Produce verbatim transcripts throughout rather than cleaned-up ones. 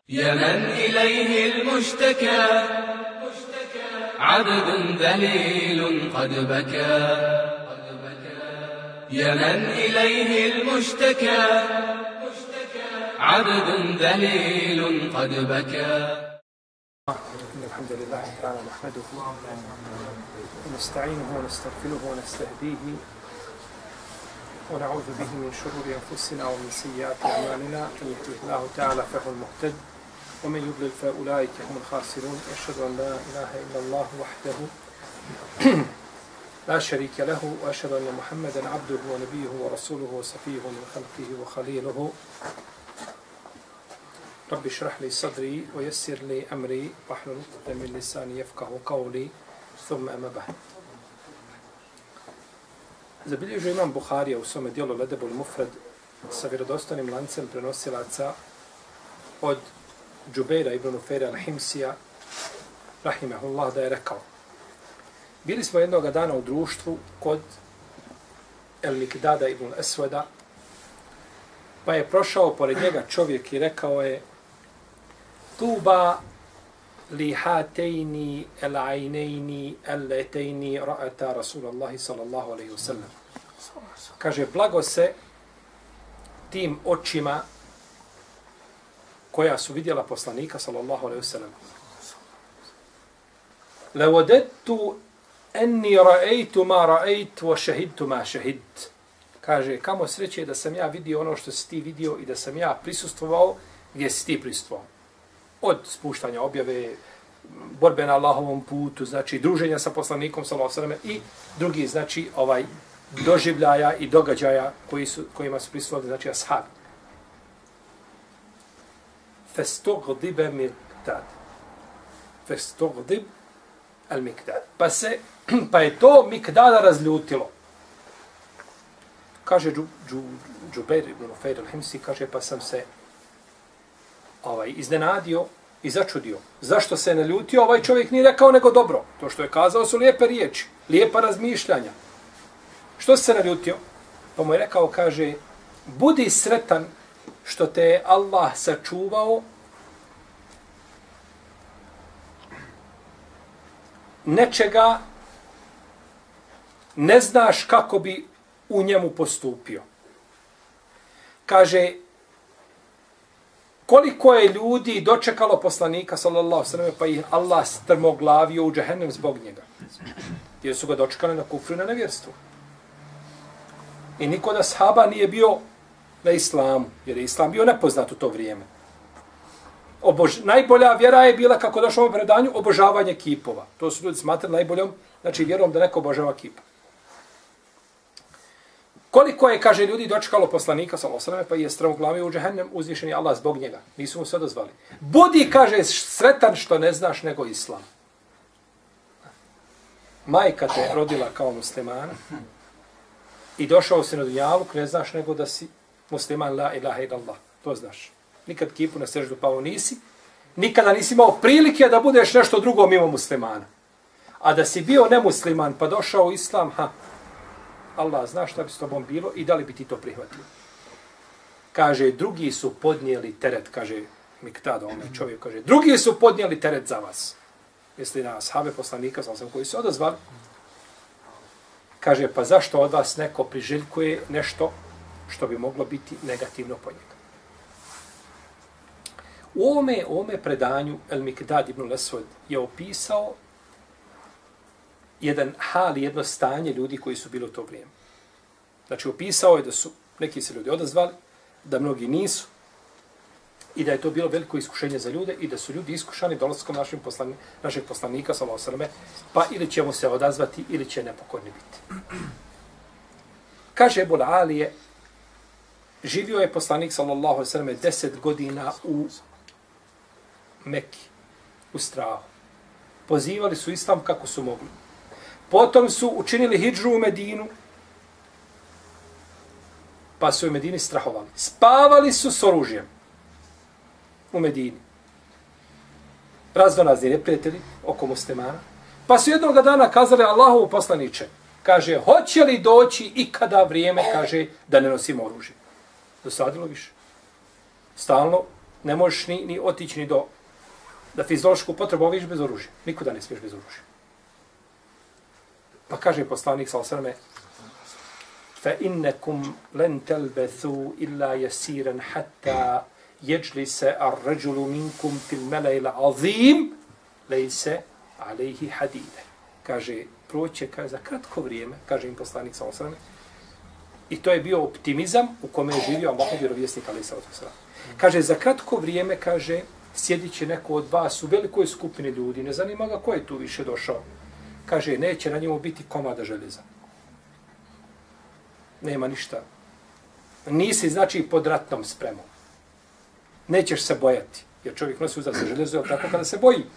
يا من إليه المشتكى عبد ذليل قد بكى يا من إليه المشتكى عبد ذليل قد بكى. إن الحمد لله تعالى نحمده ونستعينه ونستغفره ونستهديه ونعوذ به من شرور أنفسنا ومن سيئات أعمالنا. من يهده الله تعالى فهو المهتد ومن يضلل فأولئك هم الخاسرون. أشهد أن لا إله إلا الله وحده لا شريك له وأشهد أن محمدا عبده ونبيه ورسوله وصفيه من خلقه وخليله. رب اشرح لي صدري ويسر لي أمري واحلل عقدة من لساني يفقهوا قولي ثم أما بعد. Zabilježio imam Buharija u svome dijelu Ledebul Mufrad sa vjerodostojnim lancem prenosilaca od Džubeira ibn Nufejra al-Himsija rahimehullah da je rekao: bili smo jednog dana u društvu kod El-Mikdada ibn Esweda, pa je prošao pored njega čovjek i rekao je: Tuba li hatejni el-ajnejni el-letejni ra'ata Rasulallahi sallallahu alaihi wa sallam. Kaže, blago se tim očima koja su vidjela poslanika sallallahu alaihi wa sallam. Levodettu enni ra'ejtu ma ra'ejtu wa šehidtu ma šehidtu. Kaže, kamo sreće da sam ja vidio ono što si ti vidio i da sam ja prisustvovao gdje si ti prisustvovao. Od spuštanja objave, borbe na Allahovom putu, znači druženja sa poslanikom sallallahu alejhi ve sellem i drugi, znači ovaj doživljaja i događaja koji su kojima su prisustvovali, znači ashabi. Fastughdib al-Miqdad. Fastughdib al-Miqdad. Pa se pa je to Mikdada razljutilo. Kaže Džubeir ibn Nufejr al-Himsi, kaže, pa sam se ovaj, iznenadio i začudio. Zašto se naljutio? Ovaj čovjek nije rekao nego dobro. To što je kazao su lijepe riječi, lijepa razmišljanja. Što se naljutio? Pa mu je rekao, kaže, budi sretan što te je Allah sačuvao nečega, ne znaš kako bi u njemu postupio. Kaže, koliko je ljudi dočekalo poslanika, sallallahu alejhi ve sellem, pa ih Allah strmoglavio u džehennem zbog njega. Jer su ga dočekali na kufru i na nevjerstvu. I niko da sahaba nije bio na islamu, jer je islam bio nepoznat u to vrijeme. Obož... Najbolja vjera je bila, kako došlo u predanju, obožavanje kipova. To su ljudi smatrali najboljom, znači vjerom da neko obožava kipa. Koliko je, kaže, ljudi dočekalo poslanika, sallallahu alejhi ve sellem, pa je strmoglavio u džehennem, uzvišeni Allah zbog njega. Nisu mu se odazvali. Budi, kaže, sretan što ne znaš nego islam. Majka te rodila kao muslimana i došao si na dunjaluk, ne znaš nego da si musliman, la ilaha illallah. To znaš. Nikad kipu na seždu pao nisi. Nikada nisi imao prilike da budeš nešto drugo mimo muslimana. A da si bio nemusliman pa došao u islam, ha, Allah zna šta bi s tobom bilo i da li bi ti to prihvatio. Kaže, drugi su podnijeli teret, kaže Mikdada, onaj čovjek, kaže, drugi su podnijeli teret za vas. Misli na ashabe poslanika, znam sam koji se odazvali. Kaže, pa zašto od vas neko priželjkuje nešto što bi moglo biti negativno po njega? U ovome, ovome predanju El-Mikdad ibn Eswed je opisao jedan hal, jedno stanje ljudi koji su bili u to vrijeme. Znači, opisao je da su neki se ljudi odazvali, da mnogi nisu, i da je to bilo veliko iskušenje za ljude i da su ljudi iskušani dolaskom našim poslani, našeg poslanika, sallallahu alejhi ve sellem, pa ili ćemo se odazvati, ili će nepokorni biti. Kaže Ebu Alije, živio je poslanik, sallallahu alejhi ve sellem, deset godina u Meki, u strahu. Pozivali su islam kako su mogli. Potom su učinili hidžru u Medinu, pa su u Medini strahovali. Spavali su s oružjem u Medini. Raznorazni neprijatelji oko muslimana. Pa su jednog dana kazali Allahovu poslaniče, kaže, hoće li doći ikada vrijeme, kaže, da ne nosimo oružje. Dosadilo više. Stalno Ne možeš ni, ni otići ni do da fiziološku potrebu oviš bez oružja. Nikuda ne smiješ bez oružja. Pa kaže poslanik sa osrame فَإِنَّكُمْ لَنْ تَلْبَثُوا إِلَّا يَسِيرًا حَتَّى يَجْلِسَ الرَّجُلُ مِنْكُمْ فِي الْمَلَيْ الْعَظِيمِ لَيْسَ عَلَيْهِ حَدِيدًا. Kaže, proće kaže, za kratko vrijeme, kaže im poslanik sa osrame, i to je bio optimizam u kome je živio Allahov vjerovjesnik alejhi salatu vesselam. Kaže, za kratko vrijeme, kaže, sjedit će neko od vas u velikoj skupini ljudi, ne zanima ga ko je tu više došao. Kaže, neće na njemu biti komada željeza. Nema ništa. Nisi, znači, pod ratnom spremom. Nećeš se bojati. Jer čovjek nosi uzad za željezo, ali tako kada se boji.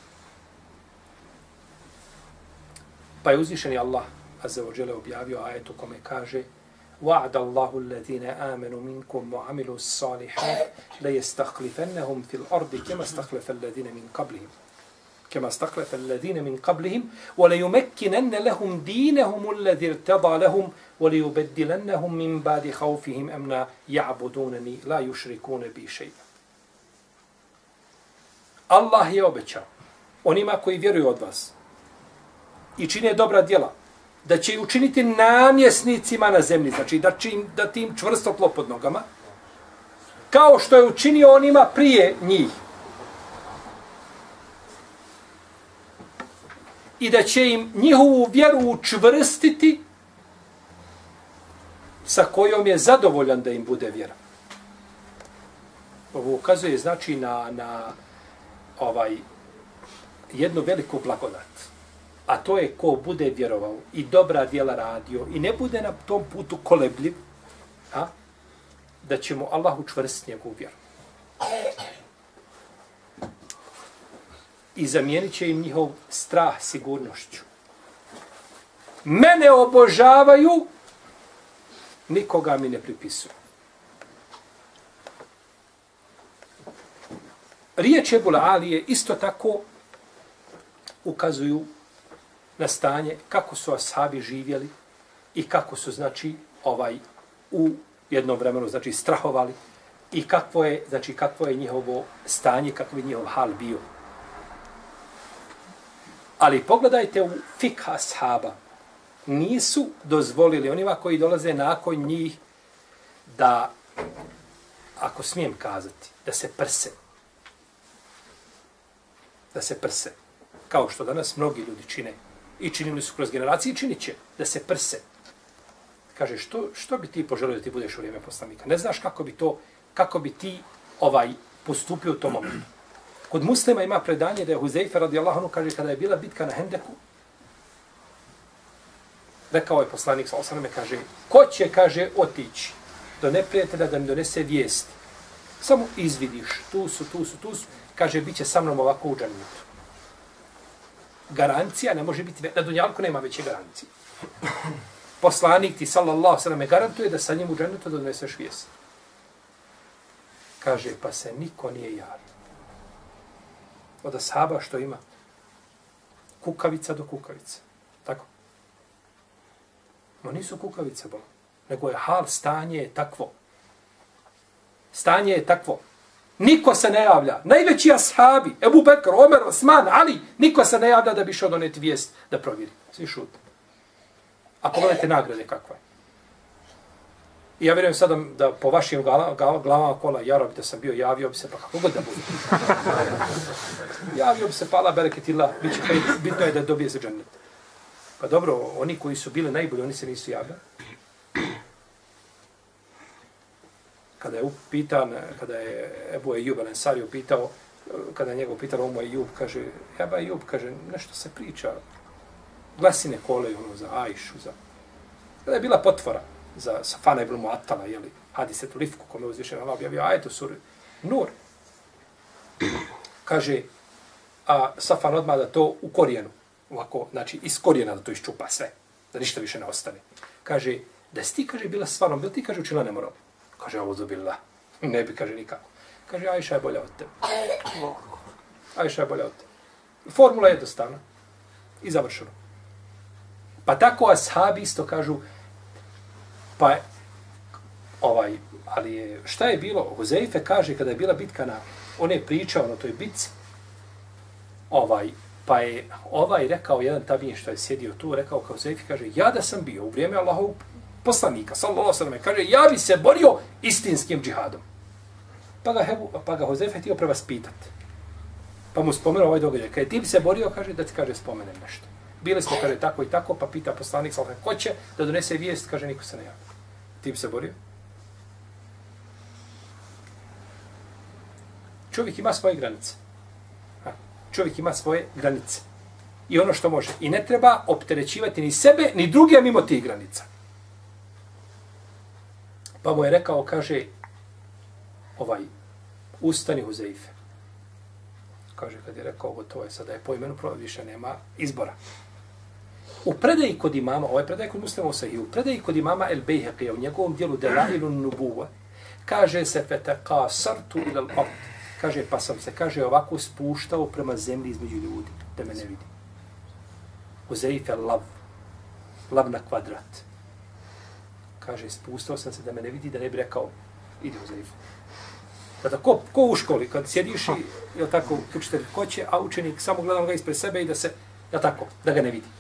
Pa je uzvišeni Allah, azza wa jalla, objavio ajet u kome kaže وَعْدَ اللَّهُ الَّذِينَ آمَنُوا مِنْكُمْ وَعَمِلُوا الصَّالِحَاتِ لَيَسْتَخْلِفَنَّهُمْ فِي الْأَرْضِ كَمَا اسْتَخْلَفَ الَّذِينَ مِنْ قَبْلِهِمْ كما استخلف الذين من قبلهم وليمكنن لهم دينهم الذي ارتضى لهم وليبدلنهم من بعد خوفهم أمنا يعبدونني لا يشركون بي شيئا. Allah je obećao onima koji vjeruju od vas i čine dobra djela, da će ih učiniti namjesnicima na zemlji, znači da će im dati im čvrsto tlo pod nogama, kao što je učinio onima prije njih. I da će im njihovu vjeru učvrstiti sa kojom je zadovoljan da im bude vjera. Ovo ukazuje znači na, na ovaj jednu veliku blagodat. A to je ko bude vjerovao i dobra djela radio i ne bude na tom putu kolebljiv, a, da će mu Allah učvrstiti njegovu vjeru. I zamijenit će im njihov strah sigurnošću. Mene obožavaju, nikoga mi ne pripisuju. Riječ Ebul Alije isto tako ukazuju na stanje kako su ashabi živjeli i kako su, znači, ovaj u jednom vremenu, znači, strahovali i kakvo je, znači, kakvo je njihovo stanje, kakvo je njihov hal bio. Ali pogledajte u fikha ashaba. Nisu dozvolili onima koji dolaze nakon njih da, ako smijem kazati, da se prse. Da se prse. Kao što danas mnogi ljudi čine. I činili su kroz generacije i činit će. Da se prse. Kaže, što, što bi ti poželio da ti budeš u vrijeme poslanika? Ne znaš kako bi to, kako bi ti ovaj postupio u tom momentu. Kod Muslima ima predanje da je Huzeyfe radijallahu anhu kaže kada je bila bitka na Hendeku, rekao je poslanik sallallahu alejhi ve sellem, kaže, ko će, kaže, otići do neprijatelja da mi donese vijesti? Samo izvidiš, tu su, tu su, tu su, kaže, bit će sa mnom ovako u džennetu. Garancija ne može biti, na dunjalku nema veće garancije. Poslanik ti sallallahu alejhi ve sellem garantuje da sa njim u džennetu doneseš vijest. Kaže, pa se niko nije javio. Od ashaba što ima kukavica do kukavice. Tako? No nisu kukavice, bo. Nego je hal, stanje je takvo. Stanje je takvo. Niko se ne javlja. Najveći ashabi, Ebu Bekr, Omer, Osman, Ali, niko se ne javlja da bi šao doneti vijest da provjeri. Svi šute. A pogledajte nagrade kakva je. I ja vjerujem sada da po vašim glavama kola, ja da sam bio, javio bi se, pa kako god da bude. Javio bi se, pala bereketila, bitno je da dobije se džennet. Pa dobro, oni koji su bili najbolji, oni se nisu javljali. Kada je upitan, kada je Ebu Ejub al-Ensari upitao, kada je njegov pitao Omu Ejub, kaže, Eba Ejub, kaže, nešto se priča, glasine kolej, ono, za Ajšu, za... Kada je bila potvora za Safana ibn Mu'attala, jeli, hadisetu Lifku, kome je uzvišen Allah objavio ajetu suri Nur. Kaže, a Safan odmah da to u korijenu, ovako, znači iz korijena da to iščupa sve, da ništa više ne ostane. Kaže, da si ti, kaže, bila s Fanom, bil ti, kaže, učila ne moral. Kaže, ovo zubila, ne bi, kaže, nikako. Kaže, Ajša je bolja od tebe. Ajša je bolja od tebe. Formula je jednostavna i završeno. Pa tako ashabi isto kažu, pa ovaj, ali je, šta je bilo? Huzeife kaže kada je bila bitka na, on je pričao na toj bitci, ovaj, pa je ovaj rekao, jedan tabin što je sjedio tu, rekao kao Huzeife, kaže, ja da sam bio u vrijeme Allahovog poslanika, sallallahu alejhi ve sellem, kaže, ja bi se borio istinskim džihadom. Pa ga, Hebu, pa ga Huzeife htio prevaspitati. Pa mu spomenuo ovaj događaj. Kada ti bi se borio, kaže, da ti kaže, spomenem nešto. Bili smo, kaže, tako i tako, pa pita poslanik, sallallahu ko će da donese vijest, kaže, niko se ne javi. Ti bi se borio? Čovjek ima svoje granice. Čovjek ima svoje granice. I ono što može. I ne treba opterećivati ni sebe, ni druge mimo tih granica. Pa mu je rekao, kaže, ovaj, ustani Huzeife. Kaže, kad je rekao, gotovo je sada je po imenu, više nema izbora. U predaji kod imama, ovaj predaj kod muslima u Sahiju, u predaji kod imama El Bejheqija, u njegovom dijelu Delailun Nubuwa, kaže se fetaka sartu ilal ard. Kaže, pa sam se, kaže, ovako spuštao prema zemlji između ljudi, da me ne vidi. Huzeife lav, lav na kvadrat. Kaže, spustao sam se da me ne vidi, da ne bi rekao, ide Huzeife. Kada ko, ko u školi, kad sjediš i, jel tako, učitelj hoće, a učenik samo gleda ga ispred sebe i da se, jel tako, da ga ne vidi.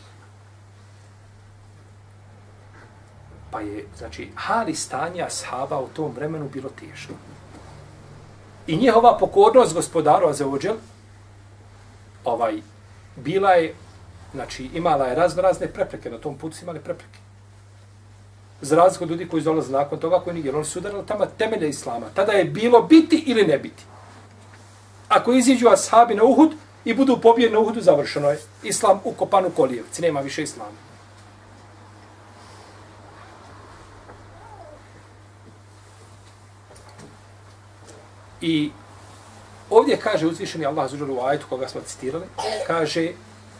Pa je, znači, hali stanja ashaba u tom vremenu bilo teško. I njihova pokornost gospodaru Azeođel, ovaj, bila je, znači, imala je razno razne prepreke, na tom putu su imali prepreke. Za razliku od ljudi koji dolaze nakon toga, koji nije, oni su udarali tamo temelje Islama. Tada je bilo biti ili ne biti. Ako iziđu ashabi na Uhud i budu pobijeni na Uhudu, završeno je. Islam ukopan u kolijevci, nema više Islama. I ovdje kaže uzvišeni Allah azza u ajetu koga smo citirali, kaže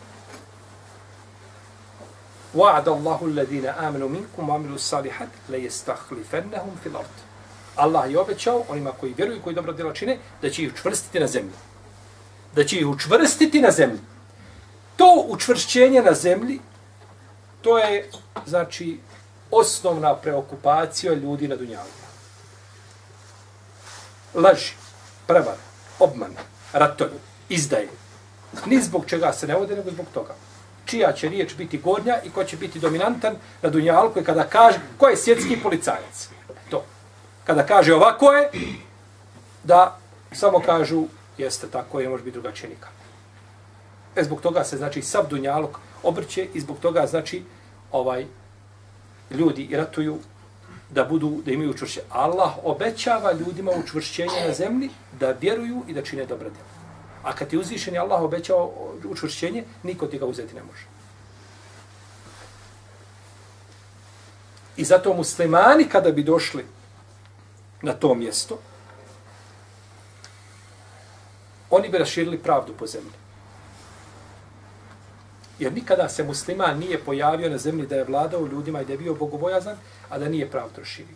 وَعَدَ اللَّهُ الَّذِينَ آمَنُوا مِنْكُمْ وَعَمِلُوا الصَّالِحَاتِ لَيَسْتَخْلِفَنَّهُمْ فِي الْأَرْضِ. Allah je obećao onima koji vjeruju i koji dobro djela čine da će ih učvrstiti na zemlji. Da će ih učvrstiti na zemlji. To učvršćenje na zemlji, to je, znači, osnovna preokupacija ljudi na dunjalu. Laži, prevar, obman, ratovi, izdaje. Ni zbog čega se ne vode, nego zbog toga. Čija će riječ biti gornja i ko će biti dominantan na dunjalku i kada kaže ko je svjetski policajac. To. Kada kaže ovako je, da samo kažu jeste tako, je može biti drugačije nikad. E zbog toga se, znači, sav dunjaluk obrće i zbog toga, znači, ovaj ljudi i ratuju da budu, da imaju učvršćenje. Allah obećava ljudima učvršćenje na zemlji da vjeruju i da čine dobra djela. A kad ti uzvišeni Allah obećao učvršćenje, niko ti ga uzeti ne može. I zato muslimani kada bi došli na to mjesto, oni bi raširili pravdu po zemlji. Jer nikada se musliman nije pojavio na zemlji da je vladao ljudima i da je bio bogobojazan, a da nije pravdu raširio.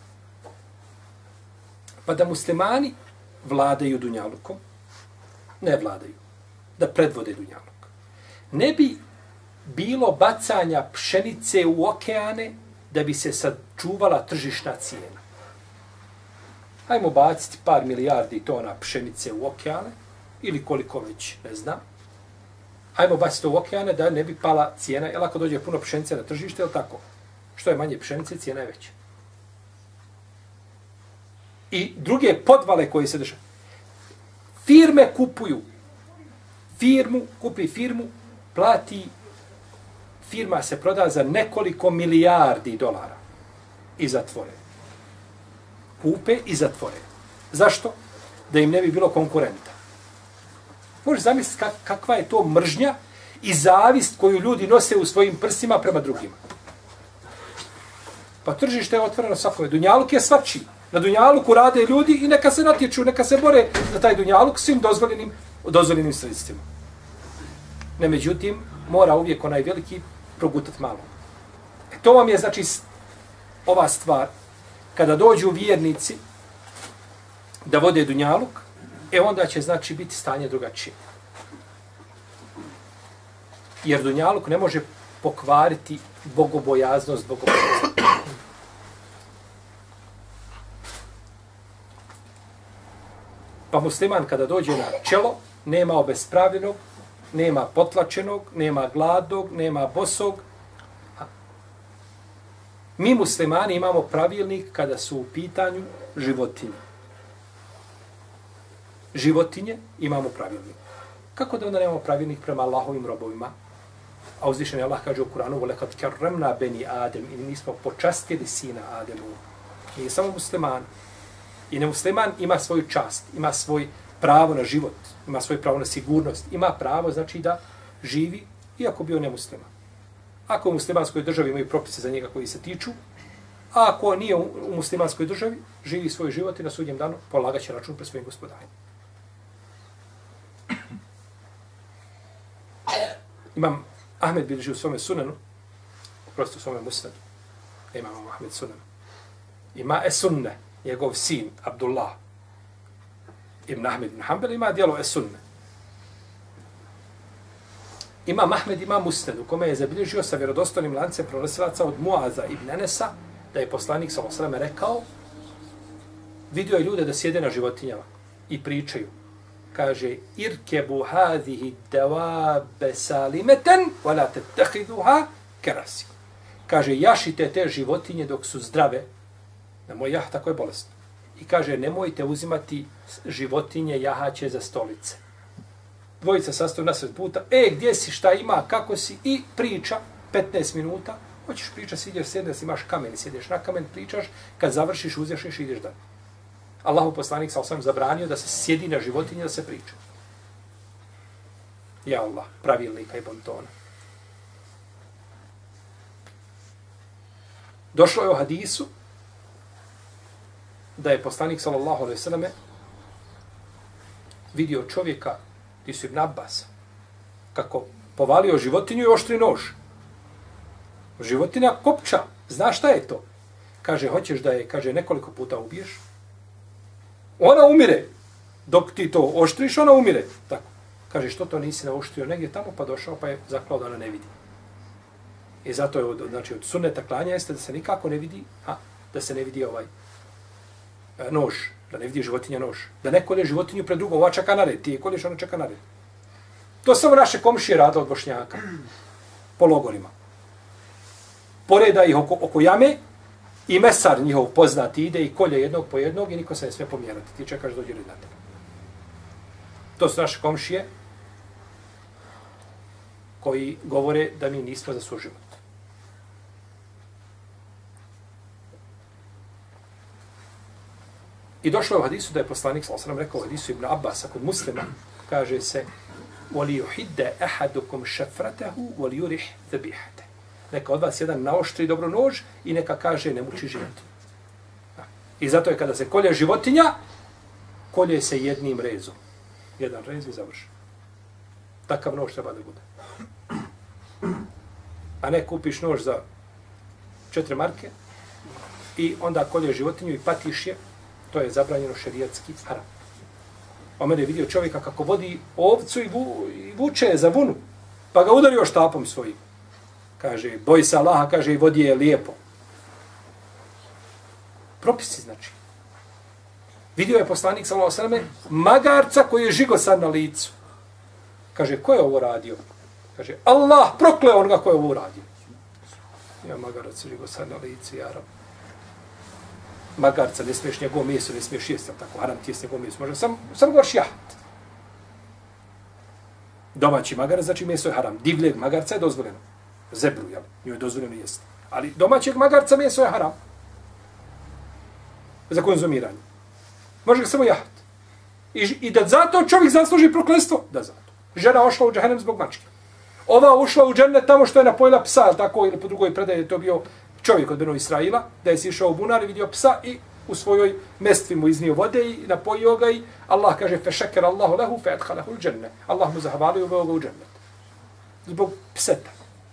Pa da muslimani vladaju dunjalukom, ne vladaju, da predvode dunjaluk. Ne bi bilo bacanja pšenice u okeane da bi se sačuvala tržišna cijena. Hajmo baciti par milijardi tona pšenice u okeane, ili koliko već, ne znam. Hajmo baciti u okeane da ne bi pala cijena, jer ako dođe puno pšenice na tržište, je li tako? Što je manje pšenice, cijena je veća. I druge podvale koje se dešavaju. Firme kupuju. Firmu, kupi firmu, plati, firma se proda za nekoliko milijardi dolara. I zatvore. Kupe i zatvore. Zašto? Da im ne bi bilo konkurenta. Možeš zamisliti kak, kakva je to mržnja i zavist koju ljudi nose u svojim prsima prema drugima. Pa tržište je otvoreno svakome. Dunjaluk je svačiji. Na dunjaluku rade ljudi i neka se natječu, neka se bore za taj dunjaluk svim dozvoljenim, dozvoljenim sredstvima. Ne, međutim, mora uvijek onaj veliki progutat malo. E, to vam je, znači, ova stvar. Kada dođu vjernici da vode dunjaluk, e onda će, znači, biti stanje drugačije. Jer dunjaluk ne može pokvariti bogobojaznost, bogobojaznost. Pa musliman kada dođe na čelo, nema obespravljenog, nema potlačenog, nema gladnog, nema bosog. Mi muslimani imamo pravilnik kada su u pitanju životinje. Životinje imamo pravilnik. Kako da onda nemamo pravilnik prema Allahovim robovima? A uzvišen je Allah kaže u Kur'anu وَلَكَدْ كَرَّمْنَا بَنِي آدَمِ i mi smo počastili sina Ademu. Nije samo musliman. I nemusliman ima svoju čast, ima svoj pravo na život, ima svoje pravo na sigurnost, ima pravo znači da živi iako bio nemusliman. Ako u muslimanskoj državi imaju propise za njega koji se tiču, a ako nije u muslimanskoj državi, živi svoj život i na sudnjem danu polagaće račun pred svojim gospodarima. Imam Ahmed bilježi u svome sunanu, prosto u svome musnadu, imam Ahmed sunan. Ima Esunne, njegov sin, Abdullah, ibn Ahmed ibn Hanbel, ima dijelo Esunne. Imam Ahmed ima musnad u kome je zabilježio sa vjerodostojnim lancem prenosilaca od Muaza ibn Enesa, da je poslanik sallallahu alejhi ve sellem rekao, vidio je ljude da sjede na životinjama i pričaju. Kaže, irkebu hadihi dawabe salimeten, wala tettakhiduha kerasi. Kaže, jašite te životinje dok su zdrave, na moj jah tako je bolesno. I kaže, nemojte uzimati životinje jahaće za stolice. Dvojica sastoju na sred puta, e, gdje si, šta ima, kako si, i priča petnaest minuta, hoćeš priča, sidješ, sjedneš, imaš kamen, sjedeš na kamen, pričaš, kad završiš, uzješniš i ideš dalje. Allahu poslanik sa osam zabranio da se sjedi na životinje, da se priča. Ja Allah, pravilnika i bontona. Došlo je u hadisu da je poslanik sallallahu alejhi ve selleme vidio čovjeka, ti su Ibn Abbas, kako povalio životinju i oštri nož. Životinja kopča, znaš šta je to? Kaže, hoćeš da je, kaže, nekoliko puta ubiješ? Ona umire. Dok ti to oštriš, ona umire. Tako. Kaže, što to nisi naoštrio negdje tamo, pa došao, pa je zaklao da ona ne vidi. I zato je, od, znači, od sunneta klanja jeste da se nikako ne vidi, a, da se ne vidi ovaj e, nož, da ne vidi životinja nož. Da ne kolje životinju pred drugom, ova čeka na red, ti je kolješ, ona čeka na red. To samo naše komšije rade od Bošnjaka, po logorima. Poreda ih oko, oko jame, i mesar njihov poznati ide i kolje jednog po jednog i niko se ne sve pomjerati. Ti čekaš dođe red na tebe. To su naše komšije koji govore da mi nismo za svoj život. I došlo je u hadisu da je poslanik sallallahu alejhi ve sellem rekao u hadisu Ibn Abbasa kod Muslima, kaže se وَلِيُحِدَّ أَحَدُكُمْ شَفْرَتَهُ وَلِيُرِحْ ذَبِيحَتَهُ. Neka od vas jedan naoštri dobro nož i neka kaže ne muči životinju. I zato je kada se kolje životinja, kolje se jednim rezom. Jedan rez i završi. Takav nož treba da bude. A ne kupiš nož za četiri marke i onda kolje životinju i patiš je, to je zabranjeno šerijatski haram. O mene je vidio čovjeka kako vodi ovcu i, vu, i vuče za vunu, pa ga udario štapom svojim. Kaže, boj se Allaha, kaže, i vodi je lijepo. Propisi, znači. Vidio je poslanik, sallallahu alejhi ve selleme, magarca koji je žigosan na licu. Kaže, ko je ovo radio? Kaže, Allah prokleo onoga ko je ovo radio. Ja, magarac žigosan na licu, ja rab. Magarca, ne smiješ njegovo meso, ne smiješ jesti, tako, haram ti jesti njegovo meso. Može, sam, sam govoš jahat. Domaći magarac, znači meso je haram. Divljeg magarca je dozvoljeno. Zebru, jel? Njoj je dozvoljeno jesti. Ali domaćeg magarca meso je haram. Za konzumiranje. Može ga samo jahat. I, I da zato čovjek zasluži prokletstvo? Da zato. Žena ošla u džahennem zbog mačke. Ova ušla u džennet tamo što je napojila psa, tako, ili po drugoj predaji je to bio čovjek od Benu Israila, da je sišao u bunar i vidio psa i u svojoj mestvi mu iznio vode i napojio ga i Allah kaže fešeker Allahu lehu fe adhalahu u džennet. Allah mu zahvalio i uveo ga u džennet. Zbog pseta.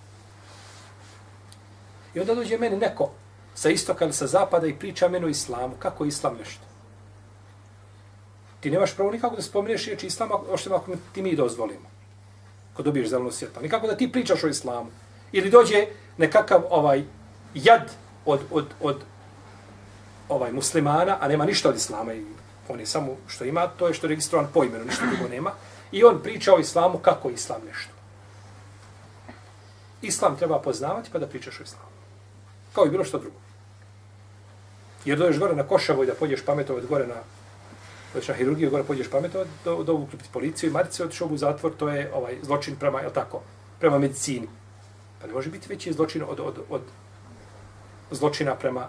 I onda dođe meni neko sa istoka ili sa zapada i priča meni o islamu. Kako je islam nešto? Ti nemaš pravo nikako da spomeneš riječi islama, ošto ako ti mi dozvolimo. Ko dobiješ zeleno svjetlo. Nikako da ti pričaš o islamu. Ili dođe nekakav ovaj jad od, od, od ovaj muslimana, a nema ništa od islama. I On je samo što ima, to je što je registrovan po imenu, ništa drugo nema. I on priča o islamu kako je islam nešto. Islam treba poznavati pa da pričaš o islamu. Kao i bilo što drugo. Jer dođeš gore na Košavo i da pođeš pametovati gore na, dođeš na hirurgiju, gore pođeš pametovati, do, do uklupiti policiju i Marice otišao u zatvor, to je ovaj zločin prema, je tako, prema medicini. Pa ne može biti veći zločin od, od, od zločina prema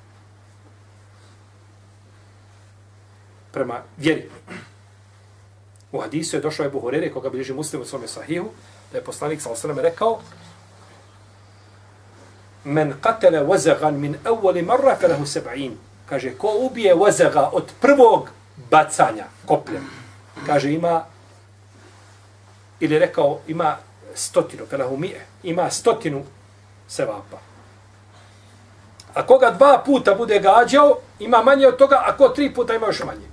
prema vjeri. U hadisu je došao Ebu Hurere, koga bilježi Muslim u svome sahihu, da je poslanik sallallahu alejhi ve sellem rekao: Men qatala wazagan min awwal marra falahu sab'in. Kaže, ko ubije wazaga od prvog bacanja kopljem, kaže, ima, ili rekao, ima stotinu, falahu mi'e, ima stotinu sevapa. A koga dva puta bude gađao, ima manje od toga, a ko tri puta ima još manje.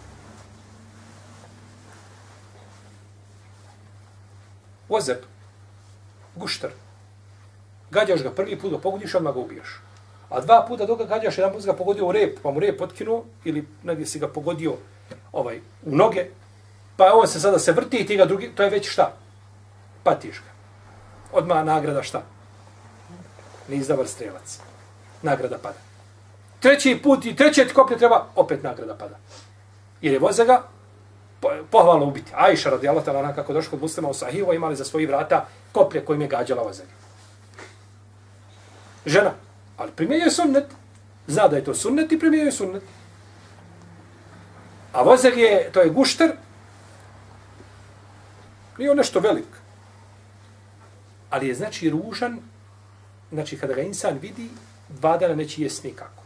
Wazag, guštar. Gađaš ga prvi put, ga pogodiš, odmah ga ubiješ. A dva puta dok ga gađaš, jedan put ga pogodio u rep, pa mu rep otkinuo, ili negdje si ga pogodio ovaj, u noge, pa on se sada se vrti i ti ga drugi, to je već šta? Patiš ga. Odmah nagrada šta? Nis dobar strelac. Nagrada pada. Treći put i treće koplje treba, opet nagrada pada. Jer je Wazaga pohvalno ubiti. Ajša radijallahu ta'ala, kako došlo kod muslima u sahihu, imali za svoji vrata koplje kojim je gađala Wazaga. Žena, ali primjenjuje sunnet. Zna da je to sunnet i primjenjuje sunnet. A Wazag je, to je gušter, nije on nešto velik. Ali je znači ružan, znači kada ga insan vidi, dva dana neće jest nikako.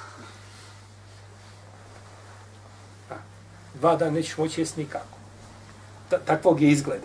A, dva dana neće moći jest nikako. Ta, takvog je izgleda.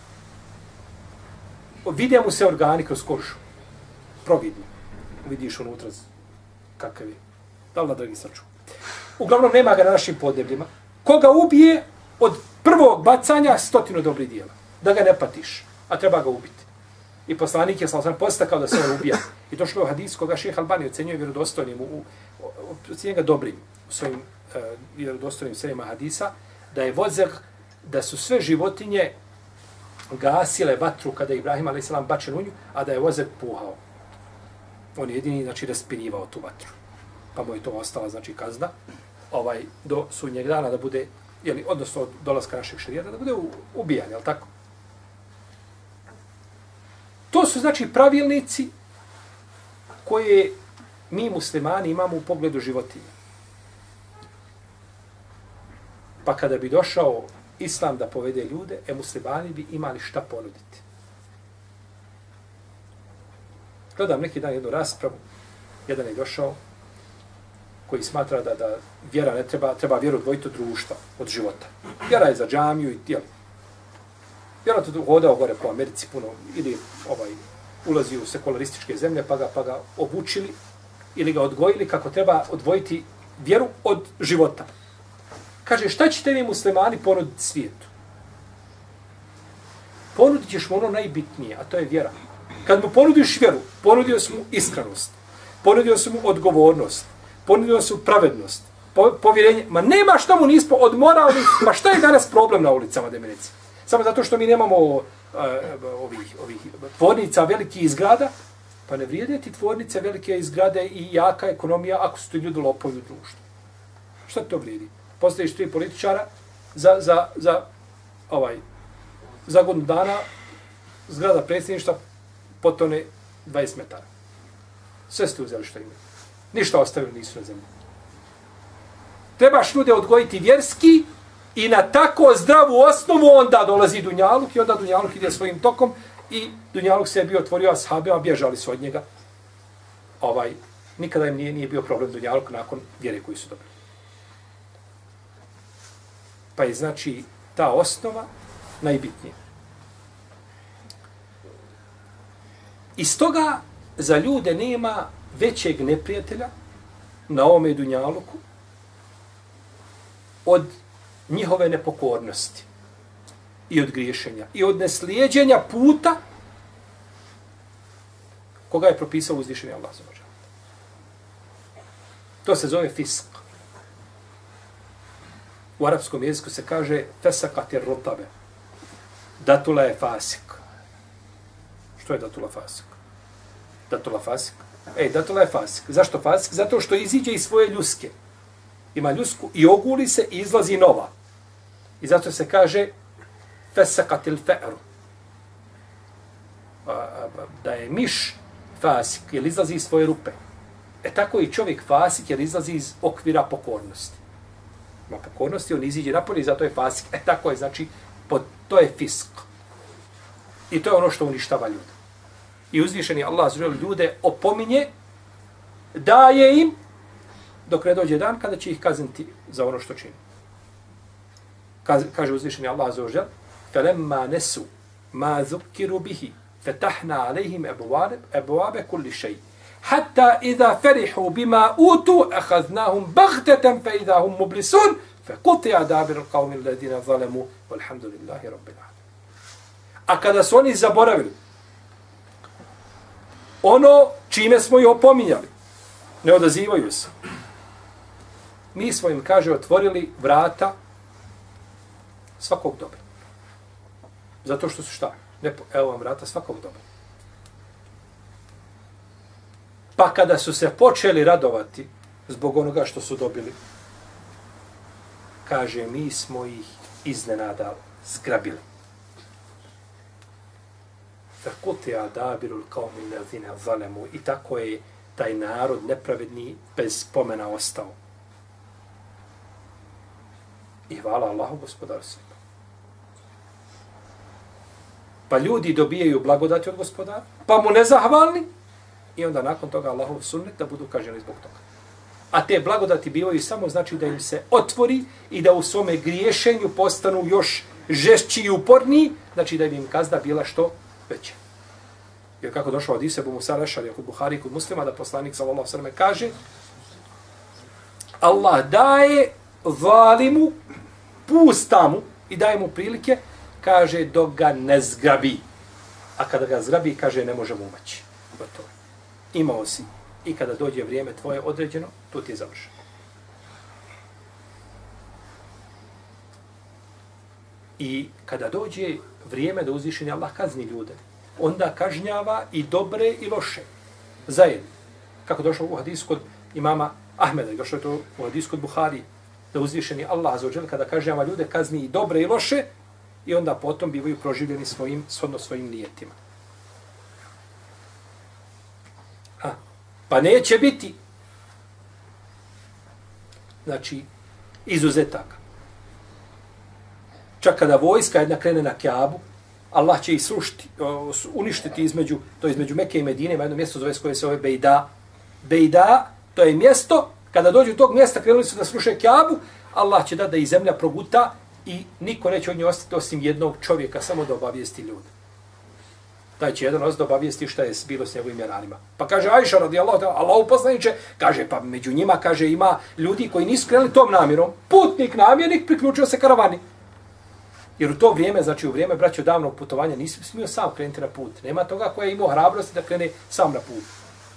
Vide mu se organi kroz kožu. Providno. Vidiš unutra kakav je. Da li, dragi saču? Uglavnom, nema ga na našim podnebljima. Koga ubije od prvog bacanja stotinu dobrih dijela. Da ga ne patiš, a treba ga ubiti. I poslanik je sam postakao da se on ubija. I došlo je hadis koga šejh Albani ocenjuje vjerodostojnim, u, ocenjuje ga dobrim u svojim uh, vjerodostojnim serijama hadisa, da je Wazag, da su sve životinje gasile vatru kada je Ibrahim alejhi selam bačen u nju, a da je Wazag puhao. On je jedini, znači, raspirivao tu vatru. Pa mu je to ostala, znači, kazna ovaj, do sudnjeg dana da bude, jeli, odnosno od dolaska našeg šerijata, da bude ubijan, jel tako? To su, znači, pravilnici koje mi muslimani imamo u pogledu životinja. Pa kada bi došao islam da povede ljude, e muslimani bi imali šta ponuditi. Gledam neki dan jednu raspravu, jedan je došao koji smatra da, da vjera ne treba, treba vjeru odvojiti od društva, od života. Vjera je za džamiju i tijeli. Vjera tu hodao gore po Americi puno, ili ovaj, ulazi u sekularističke zemlje, pa ga, pa ga obučili ili ga odgojili kako treba odvojiti vjeru od života. Kaže, šta ćete vi muslimani ponuditi svijetu? Ponudit ćeš mu ono najbitnije, a to je vjera. Kad mu ponudiš vjeru, ponudio si mu iskrenost, ponudio si mu odgovornost, ponudio si mu pravednost, povjerenje. Ma nema što mu nismo od moralnih, pa šta je danas problem na ulicama Demenice? Samo zato što mi nemamo uh, ovih, ovih tvornica velikih izgrada, pa ne vrijede ti tvornice velike izgrade i jaka ekonomija ako su ti ljudi lopovi u društvu. Šta to vrijedi? Postaviš tri političara za, za, za, ovaj, za godinu dana zgrada predsjedništva potone dvadeset metara. Sve ste uzeli što imaju. Ništa ostavili nisu na zemlji. Trebaš ljude odgojiti vjerski i na tako zdravu osnovu onda dolazi Dunjaluk i onda Dunjaluk ide svojim tokom i Dunjaluk se je bio otvorio ashabima, bježali su od njega. Ovaj, nikada im nije, nije bio problem Dunjaluk nakon vjere koju su dobili. Pa je znači ta osnova najbitnija. Iz toga za ljude nema većeg neprijatelja na ovome Dunjaluku od njihove nepokornosti i od griješenja i od neslijeđenja puta koga je propisao uzvišeni Allah. To se zove fisk. u arapskom jeziku se kaže fesakatir rotabe. Datula je fasik. Što je datula fasik? Datula fasik. Ej, datula je fasik. Zašto fasik? Zato što iziđe iz svoje ljuske. Ima ljusku i oguli se i izlazi nova. I zato se kaže fesakatil fe'ru. Da je miš fasik, jer izlazi iz svoje rupe. E tako i čovjek fasik, jer izlazi iz okvira pokornosti. Ima pokornosti, on iziđe napolje i zato je fasik. E tako je, znači, pod, to je fisk. I to je ono što uništava ljude. I uzvišeni Allah zžel ljude opominje, daje im, dok ne dođe dan kada će ih kazniti za ono što čini. Kaz, kaže uzvišeni Allah zžel, فَلَمَّا نَسُوا مَا ذُكِّرُوا بِهِ فَتَحْنَا عَلَيْهِمْ أَبْوَابَ كُلِّ شَيْءٍ حَتَّى إِذَا فَرِحُوا بِمَا أُوتُوا أَخَذْنَاهُمْ بَغْتَةً فَإِذَا هُمْ مُبْلِسُونَ فَقُطِعَ دَابِرُ الْقَوْمِ الَّذِينَ ظَلَمُوا وَالْحَمْدُ لِلَّهِ رَبِّ الْعَالَمِينَ. A kada su oni zaboravili ono čime smo ih opominjali, ne odazivaju se. Mi smo im, kaže, otvorili vrata svakog dobra. Zato što su šta? Ne, evo vam vrata svakog dobra. Pa kada su se počeli radovati zbog onoga što su dobili, kaže, mi smo ih iznenada zgrabili. Fakutija dabirul qaumi allazina zalemu. I tako je taj narod nepravedni bez spomena ostao. I hvala Allahu gospodaru svima. Pa ljudi dobijaju blagodati od gospodara, pa mu nezahvalni, i onda nakon toga Allahov sunnet da budu kažnjeni zbog toga. A te blagodati bivaju samo znači da im se otvori i da u svome griješenju postanu još žešći i uporniji, znači da bi im kazna bila što veća. Jer kako došao od Isebu Musa Rešarija kod Buhari, kod muslima, da poslanik sallallahu alejhi ve sellem kaže, Allah daje zalimu, pusta mu i daje mu prilike, kaže, dok ga ne zgrabi. A kada ga zgrabi, kaže, ne može mu umaći. Gotovo. Imao si. I kada dođe vrijeme tvoje određeno, tu ti je završeno. I kada dođe vrijeme da uzvišeni Allah kazni ljude, onda kažnjava i dobre i loše. Zajedno. Kako došlo u hadisu kod imama Ahmeda, i došlo je to u hadisu kod Buhari, da uzvišeni Allah azzawajal kada kažnjava ljude, kazni i dobre i loše, i onda potom bivaju proživljeni svojim, shodno svojim nijetima. A, pa neće biti, znači, izuzetaka. Čak kada vojska jedna krene na Kjabu, Allah će ih srušiti, uništiti između, to je između Mekke i Medine, ima jedno mjesto zove koje se zove Bejda. Bejda, to je mjesto, kada dođu u tog mjesta, krenuli su da sruše Kjabu, Allah će da da i zemlja proguta i niko neće od nje ostati osim jednog čovjeka, samo da obavijesti ljude. Taj će jedan ostati da obavijesti šta je bilo s njegovim jaranima. Pa kaže Ajša radijallahu ta'ala, Allahu poslaniče, kaže, pa među njima, kaže, ima ljudi koji nisu krenuli tom namjerom, putnik, namjernik, priključio se karavani. Jer u to vrijeme, znači u vrijeme braćo davnog putovanja, nisi smio sam krenuti na put. Nema toga koja je imao hrabrosti da krene sam na put.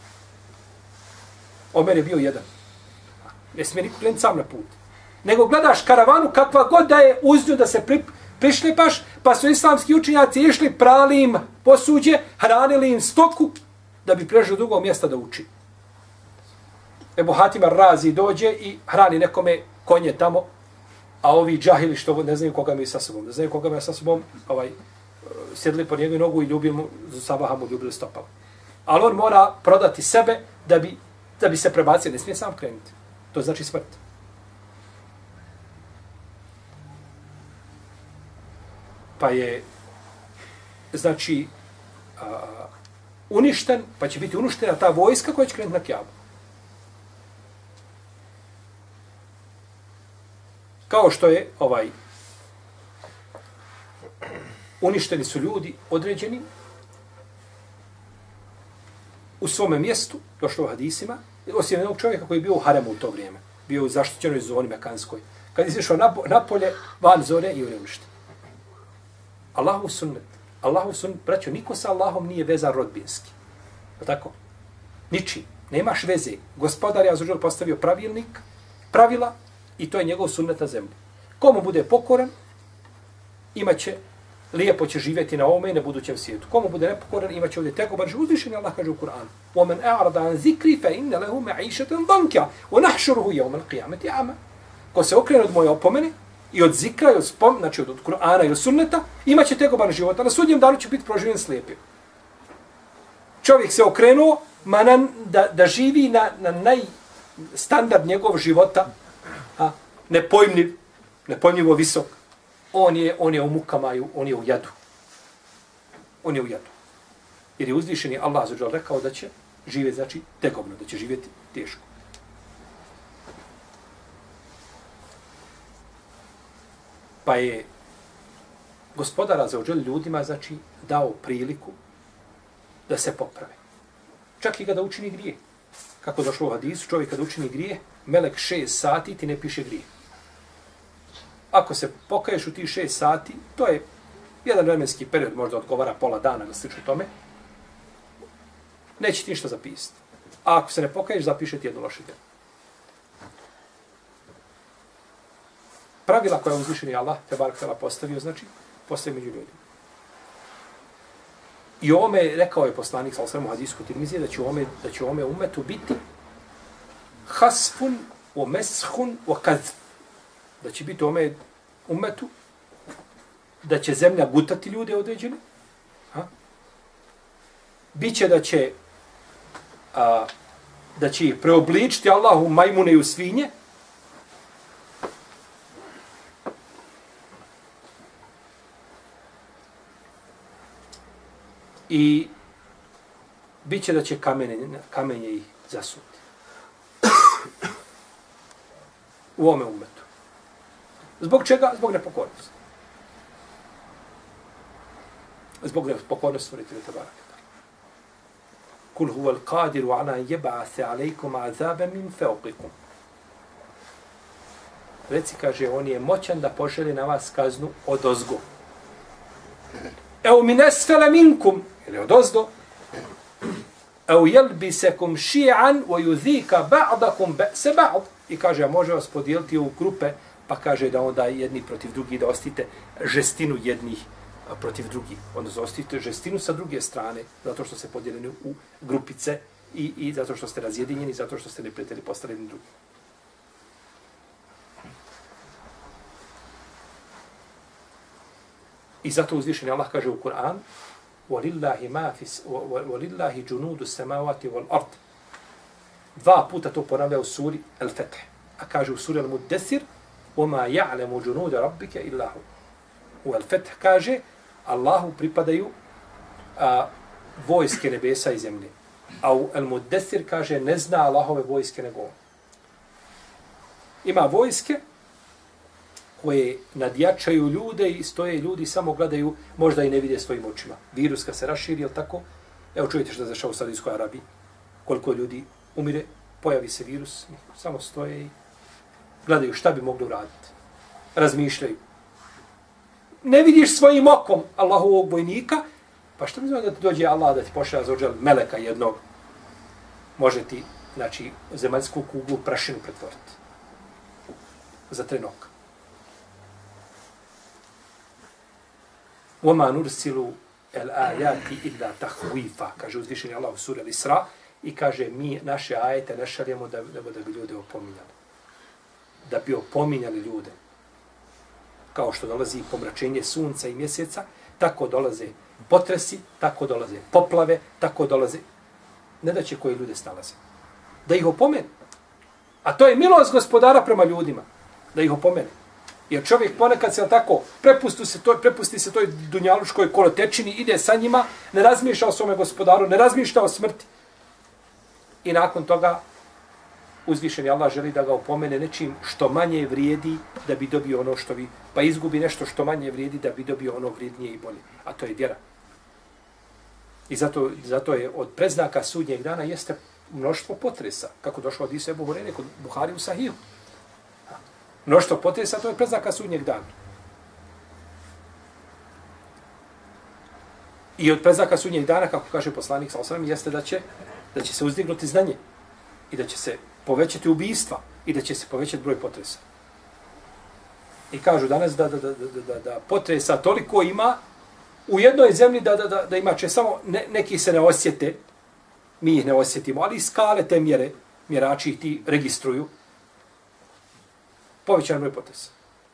Omer je bio jedan. Ne smije niko krenuti sam na put. Nego gledaš karavanu kakva god da je uz nju da se pri, prišlipaš, pa su islamski učenjaci išli, prali im posuđe, hranili im stoku, da bi prežio drugo mjesta da uči. Ebu Hatim Razi dođe i hrani nekome konje tamo, a ovi džahili što ne znaju koga mi je sa sobom, ne znaju koga mi je sa sobom, ovaj, sjedli po njegovu nogu i ljubili mu, za sabaha mu ljubili stopala. Ali on mora prodati sebe da bi, da bi se prebacio, ne smije sam krenuti. To znači smrt. Pa je, znači, a, uništen, pa će biti uništena ta vojska koja će krenuti na Kjabu. Kao što je ovaj uništeni su ljudi određeni u svome mjestu, došlo u hadisima, osim jednog čovjeka koji je bio u haremu u to vrijeme, bio u zaštićenoj zoni mekanskoj. Kad je izišao na polje, van zone i on je uništen. Allahu sunnet. Allahu sunnet, braćo, niko sa Allahom nije vezan rodbinski. Je tako? Niči. Nemaš veze. Gospodar je azuđer postavio pravilnik, pravila, i to je njegov sunnet na zemlji. Komu bude pokoran, imaće, lijepo će živjeti na ovome i na budućem svijetu. Komu bude nepokoran, imaće ovdje tegoban život. Uzvišen je Allah kaže u Kur'anu: وَمَنْ أَعْرَضَ عَنْ ذِكْرِ فَإِنَّ لَهُ مَعِيشَةً ضَنْكًا وَنَحْشُرُهُ يَوْمَ الْقِيَامَةِ أَعْمَى. Ko se okrene od moje opomene i od zikra, i od spom, znači od, od Kur'ana i od sunneta, imaće tegoban život, a na sudnjem danu će biti proživljen slijepim. Čovjek se okrenuo manan, da, da živi na, na najstandard njegov života, a, nepojmljiv, nepojmljivo visok. On je, on je u mukama, on je u jadu. On je u jadu. Jer je uzvišeni Allah azza rekao da će živjeti, znači, tegobno, da će živjeti teško. Pa je gospodar azza ljudima, znači, dao priliku da se poprave. Čak i kada učini grije. Kako došlo u hadisu, čovjek kada učini grije, melek šest sati ti ne piše grije. Ako se pokaješ u tih šest sati, to je jedan vremenski period, možda odgovara pola dana, na slično tome, neće ti ništa zapisati. A ako se ne pokaješ, zapiše ti jednu lošu djelu. Pravila koja je uzvišeni Allah, te barak tela postavio, znači, postavio među ljudima. I ovome, rekao je poslanik, sa osremu hadijsku Tirmizije, da će ovome, da će ovome umetu biti hasfun, o meshun, o kazf. Da će biti ovome umetu, da će zemlja gutati ljude određene. Ha? Biće da će a, da će ih preobličiti Allah u majmune i u svinje. I bit će da će kamenje, kamenje ih zasuti. U ovome umetu. Zbog čega? Zbog nepokornosti. Zbog nepokornosti stvoritelja Tebaraka. Kul huwa al-qadiru ala yab'atha alaykum 'azaban min fawqikum. Reci, kaže, on je moćan da pošalje na vas kaznu od ozgo. Evo min asfala minkum, ili od ozdo. Evo jelbisekum ši'an wa yudhika ba'dakum ba'sa ba'd. I kaže, a može vas podijeliti u grupe, pa kaže da onda jedni protiv drugih, da ostite žestinu jednih protiv drugih. Onda ostite žestinu sa druge strane, zato što ste podijeljeni u grupice i, i zato što ste razjedinjeni, zato što ste neprijatelji postali jedni drugi. I zato uzvišeni Allah kaže u Kur'an: وَلِلَّهِ مَا فِي وَلِلَّهِ جُنُودُ السَّمَاوَاتِ وَالْأَرْضِ. Dva puta to ponavlja u suri Al-Fath. A kaže u suri Al-Muddesir: وَمَا يَعْلَمُ جُنُودَ رَبِّكَ إِلَّا هُ. U Al-Fath kaže: Allahu pripadaju a, vojske nebesa i zemlje. A u Al-Muddesir kaže: ne zna Allahove vojske nego on. Ima vojske koje nadjačaju ljude i stoje ljudi, samo gledaju, možda i ne vide svojim očima. Virus kad se raširi, je tako? Evo čujete što je zašao u Saudijskoj Arabiji. Koliko ljudi umire, pojavi se virus, samo stoje i gledaju šta bi mogli uraditi. Razmišljaju. Ne vidiš svojim okom Allahovog vojnika, pa što mi zove da ti dođe Allah da ti pošalje azzawajal meleka jednog, može ti, znači, zemaljsku kuglu prašinu pretvoriti. Za trenutak. وَمَا نُرْسِلُوا الْآيَاتِ إِلَّا تَحْوِيفًا. Kaže uzvišeni Allah u suri Al-Isra i kaže mi naše ajete ne šaljemo da, da, da bi ljude opominjali. Da bi opominjali ljude. Kao što dolazi pomračenje sunca i mjeseca, tako dolaze potresi, tako dolaze poplave, tako dolaze ne da će koji ljude snalaze. Da ih opomene. A to je milost gospodara prema ljudima. Da ih opomene. Jer čovjek ponekad se tako prepusti se toj, prepusti se toj dunjaluškoj kolotečini, ide sa njima, ne razmišlja o svome gospodaru, ne razmišlja o smrti. I nakon toga uzvišeni Allah želi da ga opomene nečim što manje vrijedi da bi dobio ono što vi, pa izgubi nešto što manje vrijedi da bi dobio ono vrijednije i bolje. A to je vjera. I zato, zato je od preznaka sudnjeg dana jeste mnoštvo potresa. Kako došlo od Isa Ebu Hureyre kod Buhari u Sahihu. Mnoštvo potresa, to je preznaka sudnjeg dana. I od preznaka sudnjeg dana, kako kaže poslanik sallallahu alejhi ve sellem, jeste da će, da će se uzdignuti znanje i da će se povećati ubistva i da će se povećati broj potresa. I kažu danas da, da, da, da, da, da potresa toliko ima u jednoj zemlji da, da, da, da ima će samo ne, neki se ne osjete, mi ih ne osjetimo, ali skale te mjere, mjerači ih ti registruju, povećan broj potresa.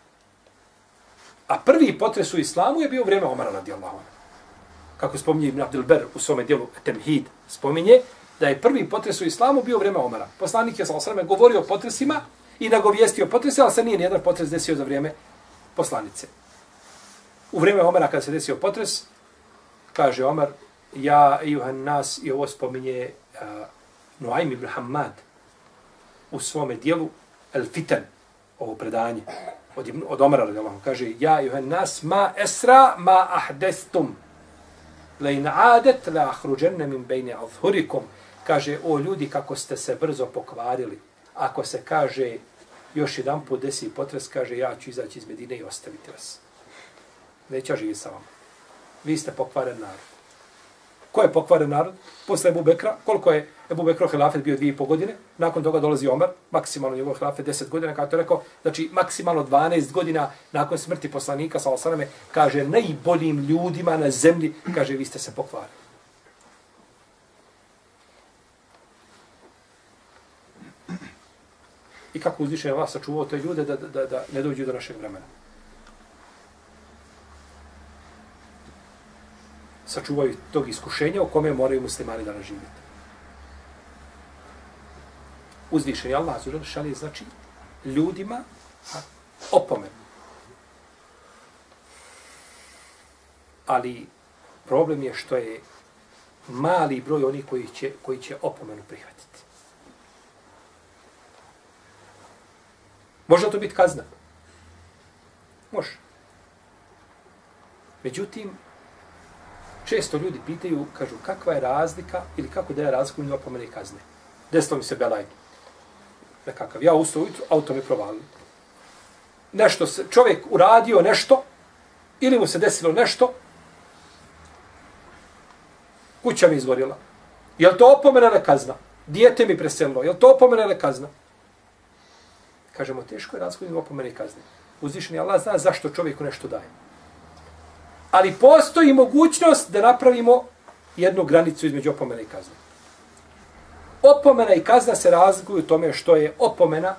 A prvi potres u islamu je bio u vrijeme Omara radijallahu anhu. Kako spominje Ibn Abdul Ber u svome dijelu Temhid, spominje da je prvi potres u islamu bio u vrijeme Omara. Poslanik je sallallahu alejhi ve sellem govorio o potresima i nagovijestio potrese, ali se nije nijedan potres desio za vrijeme poslanice. U vrijeme Omara kada se desio potres, kaže Omar, ja ejuhan nas, i ovo spominje uh, Nuaym ibn Hammad u svome dijelu El Fitan, ovo predanje od, od Omara radijallahu anhu, kaže ja ejuhan nas ma esra ma ahdestum la in adet la ahruđenne min bejne azhurikum. Kaže, o ljudi, kako ste se brzo pokvarili. Ako se kaže, još jedan put desi potres, kaže, ja ću izaći iz Medine i ostaviti vas. Neće ja živjeti sa vama. Vi ste pokvaren narod. Ko je pokvaren narod? Posle Ebu Bekra, koliko je Ebu Bekro hilafet bio dvije i po godine, nakon toga dolazi Omer, maksimalno njegov hilafet deset godina, kako to rekao, znači maksimalno dvanaest godina nakon smrti poslanika, sallallahu alejhi ve selleme, kaže, najboljim ljudima na zemlji, kaže, vi ste se pokvarili. I kako uzvišen je vas sačuvao te ljude da, da, da ne dođu do našeg vremena. Sačuvaju tog iskušenja u kome moraju muslimani danas živjeti. Uzvišen je Allah šalje, znači, ljudima opomenu. Ali problem je što je mali broj onih koji će, koji će opomenu prihvatiti. Može to biti kazna? Može. Međutim, često ljudi pitaju, kažu, kakva je razlika ili kako da je razlika među opomene i kazne. Desilo mi se belaj. Nekakav. Ja ustao ujutru, auto mi provalio. Nešto se, čovjek uradio nešto, ili mu se desilo nešto, kuća mi izgorila. Je li to opomena ili kazna? Dijete mi preselilo. Je li to opomena ili kazna? Kažemo, teško je razlika među opomene i kazne. Uzvišeni Allah zna zašto čovjeku nešto daje. Ali postoji mogućnost da napravimo jednu granicu između opomene i kazne. Opomena i kazna se razlikuju u tome što je opomena,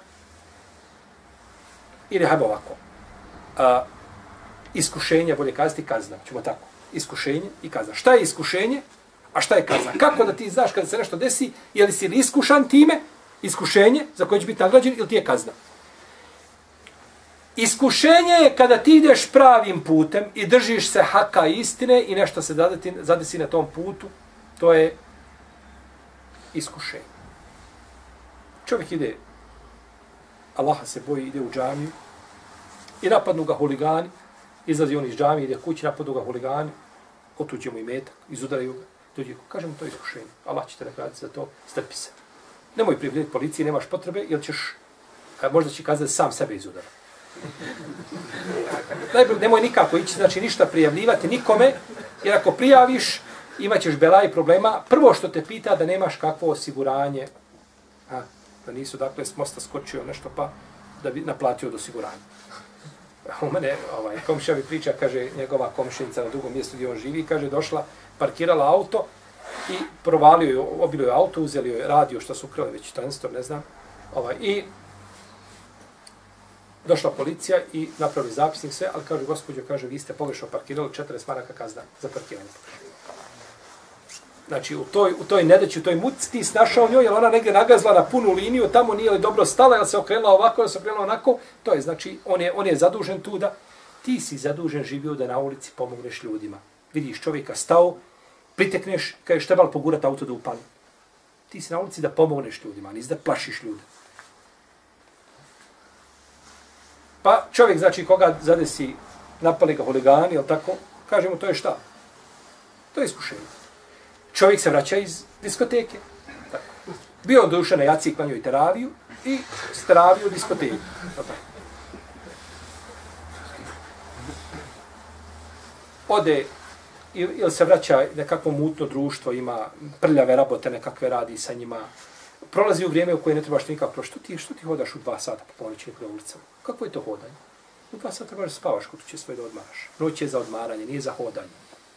ili hajmo ovako, a, iskušenje, bolje kazati kazna, ćemo tako, iskušenje i kazna. Šta je iskušenje, a šta je kazna? Kako da ti znaš kada se nešto desi, je li si li iskušan time, iskušenje za koje će biti nagrađen, ili ti je kazna? Iskušenje je kada ti ideš pravim putem i držiš se haka istine i nešto se zadeti, zadesi na tom putu, to je iskušenje. Čovjek ide, Allaha se boji, ide u džamiju i napadnu ga huligani, izlazi on iz džamije, ide kući, napadnu ga huligani, otuđe mu imetak, izudaraju ga, dođe, kaže mu to je iskušenje, Allah će te nagraditi za to, strpi se. Nemoj privrediti policiji, nemaš potrebe, jer ćeš, možda će kazati, sam sebe izudara. Najbolje, nemoj nikako ići, znači ništa prijavljivati nikome, jer ako prijaviš, imat ćeš bela i problema. Prvo što te pita da nemaš kakvo osiguranje, a, da nisu, dakle, s mosta skočio nešto, pa da bi naplatio od osiguranja. U mene, ovaj, komšija mi priča, kaže, njegova komšinica na drugom mjestu gdje on živi, kaže, došla, parkirala auto i provalio je, obilo je auto, uzeli je radio, što su ukrali već transistor, ne znam, ovaj, i došla policija i napravili zapisnik sve, ali kaže, gospođo, kaže, vi ste pogrešno parkirali, četrdeset maraka kazna za parkiranje. Znači, u toj, u toj nedeći, u toj muci ti snašao njoj, jer ona negdje nagazla na punu liniju, tamo nije li dobro stala, jel se okrenula ovako, jel se okrenula onako, to je, znači, on je, on je zadužen tu da, ti si zadužen živio da na ulici pomogneš ljudima. Vidiš čovjeka stao, pritekneš, kažeš, trebalo pogurati auto da upali. Ti si na ulici da pomogneš ljudima, nisi da plašiš ljude. Pa čovjek, znači, koga zadesi, napali ga huligani, jel tako, kaže mu, to je šta? To je iskušenje. Čovjek se vraća iz diskoteke. Tako. Bio on duše na jaci, klanjao i teraviju i steravio diskoteku. Ode, ili se vraća nekakvo mutno društvo, ima prljave rabote, nekakve radi sa njima. Prolazi u vrijeme u koje ne trebaš nikako. Što ti, što ti hodaš u dva sata po ponoći na ulicama? Kako je to hodanje? U dva sata možeš spavaš kod kuće svoje da odmaraš. Noć je za odmaranje, nije za hodanje.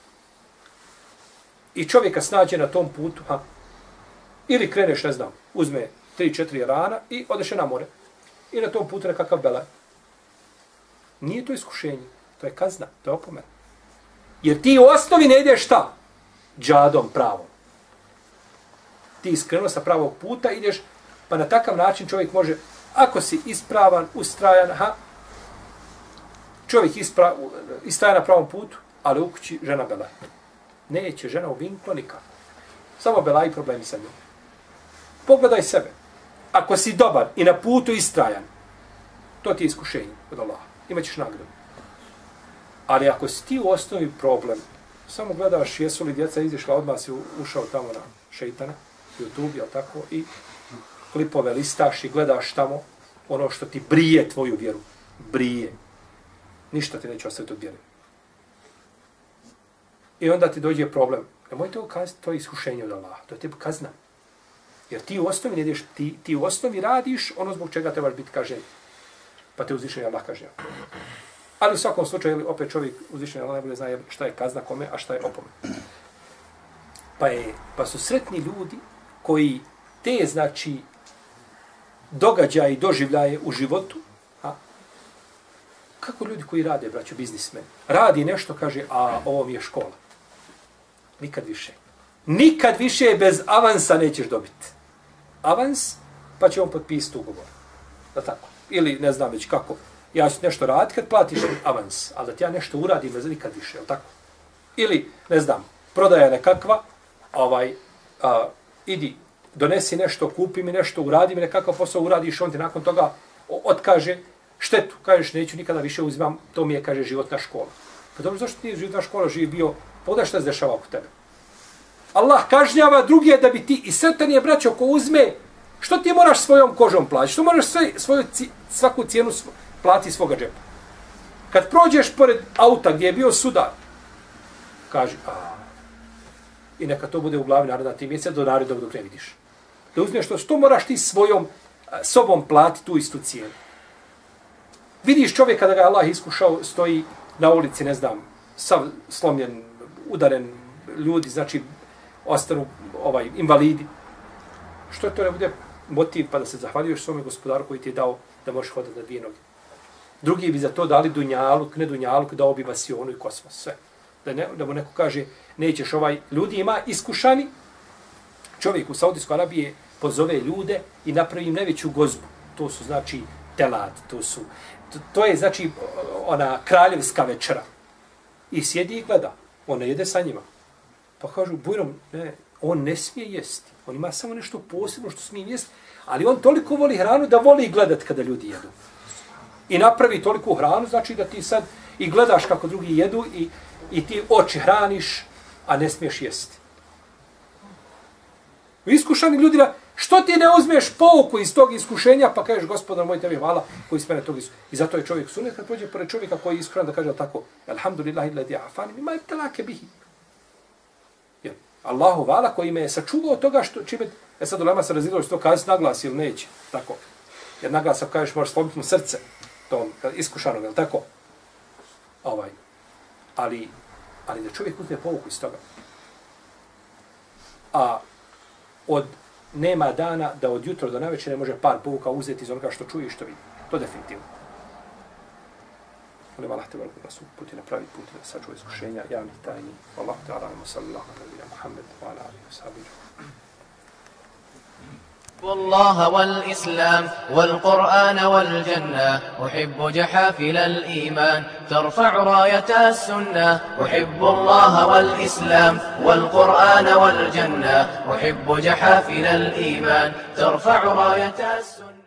I čovjeka snađe na tom putu, ha, ili kreneš, ne znam, uzme tri, četiri rana i odeš na more. I na tom putu nekakav belaj. Nije to iskušenje, to je kazna, to je opomena. Jer ti u osnovi ne ideš šta? Džadom pravom. Ti iskrenuo sa pravog puta ideš, pa na takav način čovjek može, ako si ispravan, ustrajan, ha, čovjek ispra, istraja na pravom putu, ali u kući žena belaj. Neće žena u vinklo nikako. Samo belaj i problemi sa njom. Pogledaj sebe. Ako si dobar i na putu istrajan, to ti je iskušenje od Allaha. Imaćeš nagradu. Ali ako si ti u osnovi problem, samo gledaš jesu li djeca izišla, odmah si ušao tamo na šeitana, YouTube, jel tako, i klipove listaš i gledaš tamo ono što ti brije tvoju vjeru. Brije. Ništa ti neće ostaviti od vjere. I onda ti dođe problem. Nemoj to kazati, to je iskušenje od Allaha. To je tebi kazna. Jer ti u osnovi ne ideš, ti, ti u osnovi radiš ono zbog čega trebaš biti kažnjen. Pa te uzvišenje Allah kažnjava. Ali u svakom slučaju, opet čovjek uzvišenje Allah najbolje zna šta je kazna kome, a šta je opomen. Pa, je, pa su sretni ljudi koji te, znači, događaje i doživljaje u životu, a kako ljudi koji rade, braćo, biznismeni, radi nešto, kaže, a ovo mi je škola. Nikad više. Nikad više bez avansa nećeš dobiti. Avans, pa će on potpisati ugovor. Da tako. Ili ne znam već kako. Ja ću nešto raditi kad platiš avans, ali da ti ja nešto uradim, ne znam nikad više, je li tako? Ili, ne znam, prodaja nekakva, ovaj, a, idi, donesi nešto, kupi mi nešto, uradi mi nekakav posao, uradiš, on ti nakon toga otkaže štetu. Kažeš, neću nikada više uzimam, to mi je, kaže, životna škola. Pa dobro, zašto ti životna škola živi bio, pogledaj šta se dešava oko tebe. Allah kažnjava drugi da bi ti, i sretan je, braćo, ko uzme, što ti moraš svojom kožom plaći, što moraš sve, svoju, svaku cijenu svo, plati svoga džepa. Kad prođeš pored auta gdje je bio sudar, kaži, a, i neka to bude u glavi narodna ti mjesec do narednog dok ne vidiš. Da uzmeš to, što moraš ti svojom sobom plati tu istu cijenu. Vidiš čovjeka da ga Allah iskušao, stoji na ulici, ne znam, sav slomljen, udaren ljudi, znači, ostanu ovaj, invalidi. Što to ne bude motiv pa da se zahvaljuješ svome gospodaru koji ti je dao da možeš hodati na dvije noge. Drugi bi za to dali dunjaluk, ne dunjaluk, dao bi vasionu i kosmos, sve. Da, ne, da mu neko kaže, nećeš ovaj, ljudi ima iskušani, čovjek u Saudijskoj Arabiji pozove ljude i napravi im najveću gozbu. To su, znači, telad, to su, to, to je, znači, ona kraljevska večera. I sjedi i gleda, on ne jede sa njima. Pa kažu, bujrom, ne, on ne smije jesti. On ima samo nešto posebno što smije jesti, ali on toliko voli hranu da voli gledat kada ljudi jedu. I napravi toliko hranu, znači da ti sad i gledaš kako drugi jedu i, i ti oči hraniš, a ne smiješ jesti. Iskušani ljudi, što ti ne uzmeš pouku iz tog iskušenja, pa kažeš, gospodar moj, tebi hvala koji smene tog iskušenja. I zato je čovjek sunet kad pođe pored čovjeka koji je iskušan da kaže tako, alhamdulillahi ladi afani, ima je telake bihi. Allahu vala koji me je sačuvao toga što čime... E sad ulema se razidilo što to kazi naglas ili neće. Tako. Jer naglas ako kažeš možeš slomiti mu srce tom iskušanog, je li tako? Ovaj. Ali, ali da čovjek uzme povuku iz toga. A od nema dana da od jutra do navečer ne može par povuka uzeti iz onoga što čuje i što vidi. To definitivno. Molim Allah te veliko nas uputi na pravi put da sačuva iskušenja javnih tajni. Allahu ta'ala wa sallallahu ala Muhammed wa ala alihi wa sahbihi. الله والإسلام والقرآن والجنة أحب جحافل الإيمان ترفع راية السنة أحب الله والإسلام والقرآن والجنة أحب جحافل الإيمان ترفع راية السنة